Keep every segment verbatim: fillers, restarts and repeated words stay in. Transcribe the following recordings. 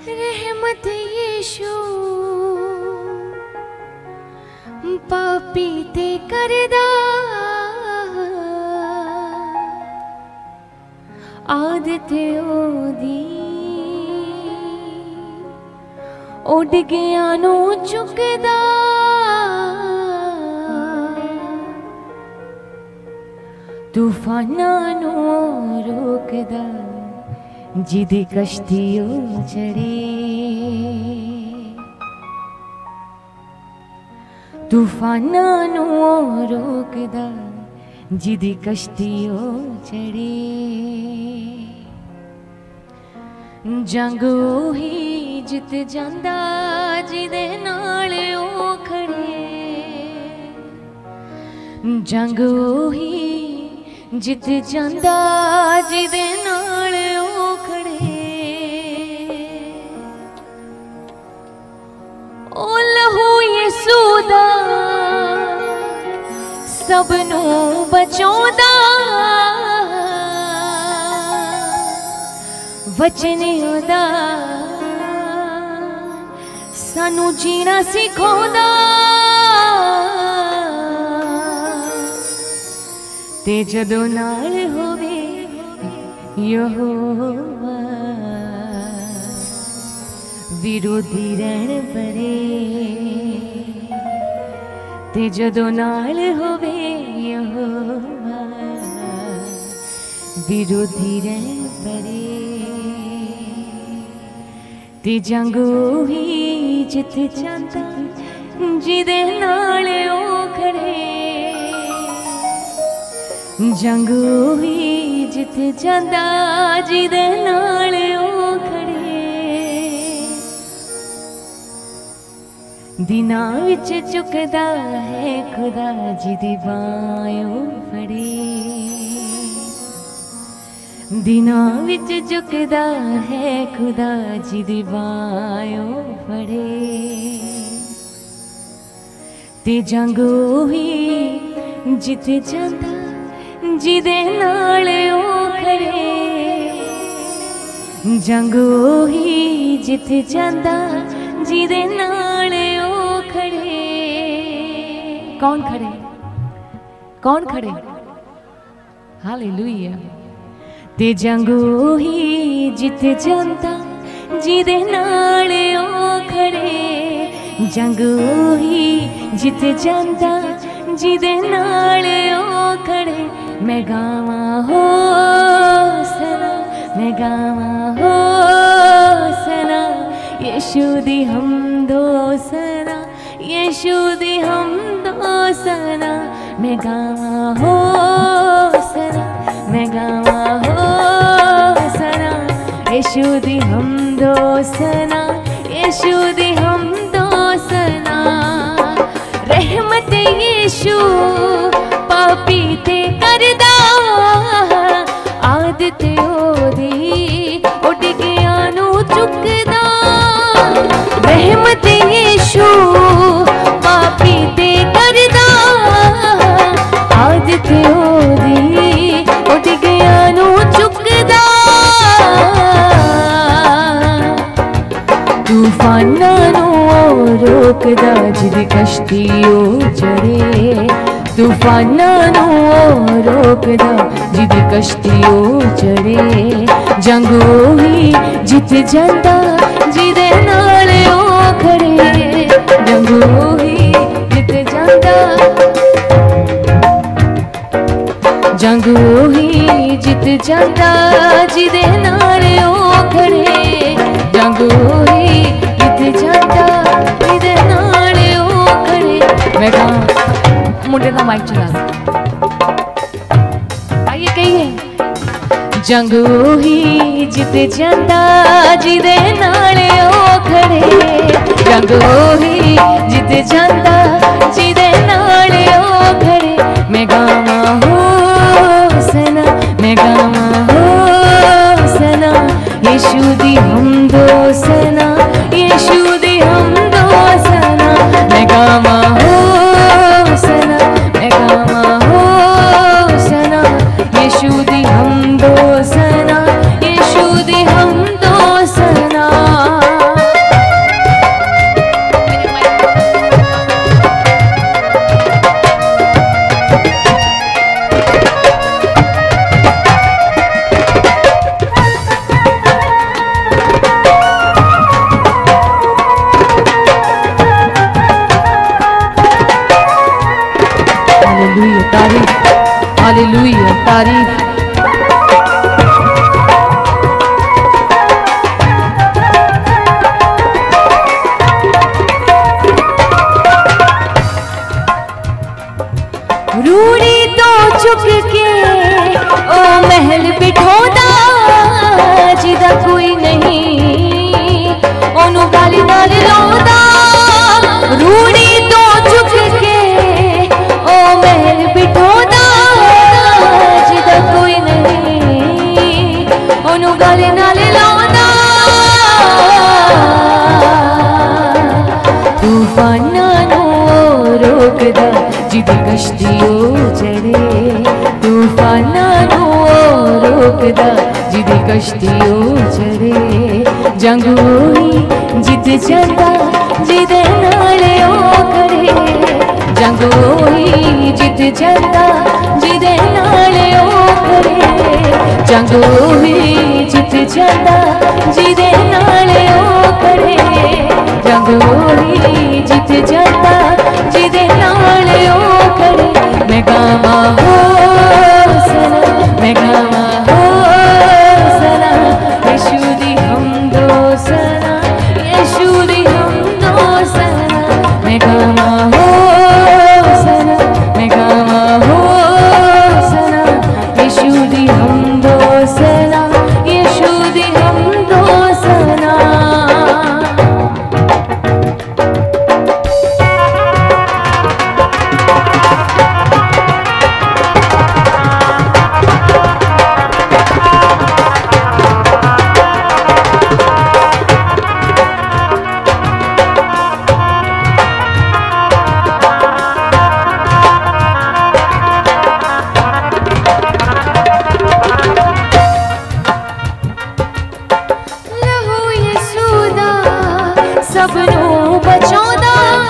रहमत यीशु पापी ते करदा आदत ओदी उड़ गया नू चुकदा तूफाना नू रोकदा जिदी कश्ती ओ चढ़े तूफाना नू रोकदा जिदी कश्ती ओ चढ़े जंग ही जित जांदा जिदे नाल ओ खड़े जंग ही जित जांदा जिदे नाल ओ खड़े ओ लहू यीशु दा सबनू बचाउंदा वचन ओदा सानू जीना सिखाउंदा ते जदों नाल होवे यहोवा विरोधी रहन परे ते जदों नाल होवे यहोवा विरोधी रहन परे ते जंग ही जित जांदा जिदे नाल ओ खड़े जंग ही जित जांदा जिदे नाल ओ खड़े दिनां विच चुकदा है खुदा जिदी बाहों फड़े दिनां विच झुकदा है खुदा जिदी बाहों फड़े ते जंग ही जित जांदा जिदे नाल ओ खड़े जंग ही जित जांदा जिदे नाल ओ खड़े कौन खड़े कौन खड़े हालेलुया ते जंग ही जित जांदा जिदे नाल ओ खड़े जंग ही जित जांदा जिदे नाल ओ खड़े मैं गावा हो सना मैं गावा हो सना यीशु दी हमदो सना यीशु दी हमदो सना मैं गावा हो सना मैं गावा हो सना यीशु दी हमदो सना यीशु दी हमदो सना रहमत यीशु पापी ते करदा आदत ओदी उड़ गया नू चुकदा रहमत यीशु पापी ते करदा आदत ओदी उड़ गया नू चुकदा तूफाना नू रोकदा जिदी कश्ती ओ चढ़े तूफाना नू रोकदा जिदी कश्ती ओ चढ़े जंग ही जित जांदा जिदे नाल ओ खड़े जंग ही जित जांदा जंग ही जित जांदा जिदे नाल ओ खड़े जंग ही जित जांदा जिदे नाल ओ खड़े मैं कहा मुंडे का माइक चला आइए कहिए जंग ही जित जांदा जिदे नाल ओ खड़े जंग ही जित जांदा जिदे नाल ओ खड़े मैं गावा हो सना मैं गावा हो सना यीशु दी हमदो सना यीशु दी हमदो सना मैं गावा हो सना मैं गावा हो सना यीशु दी हमदो सना यीशु दी हमदो सना तारीफ। रूड़ी तो चुक के ओ महल बिठोदा जिदा कोई नहीं ओनू गाली नाल लाउंदा। रूड़ी तो चुक के ओ महल बिठोदा जिदा कोई नहीं ओनू गाली नाल लाउंदा। तूफाना नू रोकदा जिदी कश्ती ओ चढ़े। तूफाना नू रोकदा जिदी कश्ती ओ चढ़े। जंग होई जित जांदा जिदे नाल ओ खड़े। जंग होई जित जांदा जिदे नाल ओ खड़े। जंग होई जित जांदा जिदे नाल ओ खड़े। जंग होई जित जांदा जिदे नाल ओ खड़े। मैं गावा हो सना मैं गावा हो सना यीशु दी हमदो सना यीशु दी हमदो सना। मैं गावा हो सना मैं गावा हो सना यीशु दी हमदो सना यीशु दी हमदो सना। सबनों बचाउंदा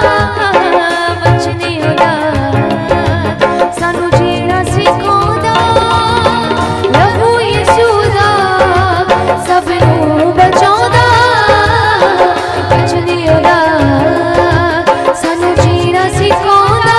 बचने होदा सानू जीना सिखाउंदा। लहू यीशु दा सबनों बचाउंदा बचने होदा सानू जीना सिखाउंदा।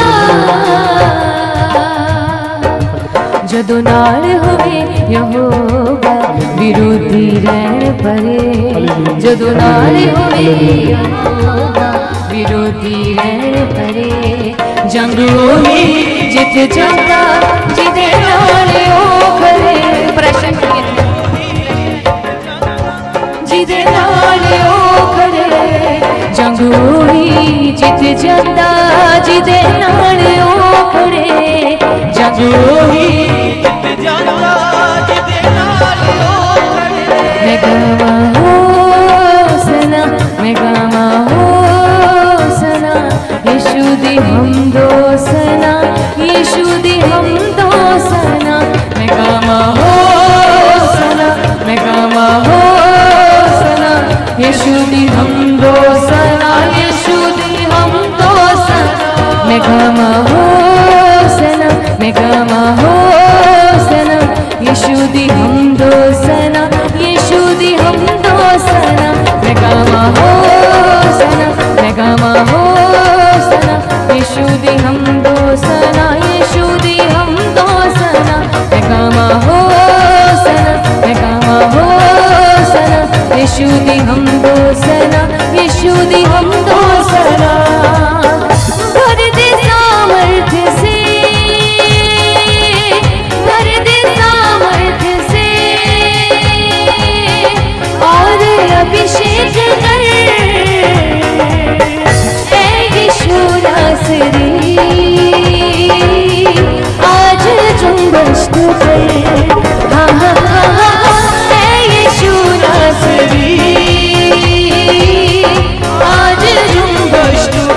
जदों नाल होवे यहोवा विरोधी रहन परे। जदों नाल होवे यहोवा विरोधी रहन परे। जंग होई जित जांदा जिदे नाल ओ खड़े। प्रश्न जिदे नाल ओ खड़े। जंग होई जित जांदा जिदे नाल ओ खड़े। जंग होई जित जांदा जिदे नाल ओ खड़े। मैं गावा हो सना मैं गावा हो सना यीशु दी हमदो सना यीशु दी हमदो सना। मैं गावा हो सना मैं गावा हो सना यीशु दी हमदो सना यीशु दी हमदो सना। मैं गावा हो सना मैं गावा हो सना यीशु दी हमदो सना यीशु दी हमदो सना। मैं गावा हो सना मैं गावा हो सना यीशु दी हमदो सना यीशु दी हमदो सना। मैं गावा हो सना मैं गावा हो सना यीशु दी हमदो सना यीशु दी हमदो सना। भर दे सामर्थ्य से भर दे सामर्थ्य से और अभिषेक कर ऐ यीशु नासरी। आज जुम्बश तू कर हाँ हाँ हाँ हाँ ऐ यीशु नासरी। आज जुम्बश तू